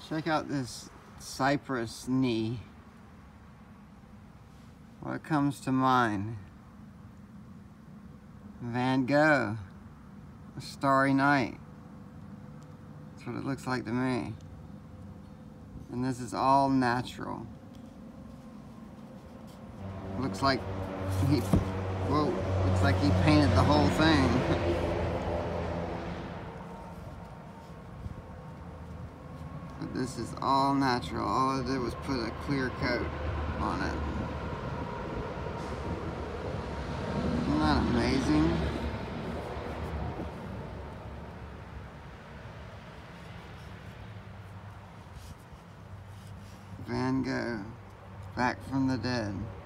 Check out this cypress knee. What comes to mind? Van Gogh, A Starry Night. That's what it looks like to me. And this is all natural. Looks like he painted the whole thing. But this is all natural. All I did was put a clear coat on it. Isn't that amazing? Van Gogh, back from the dead.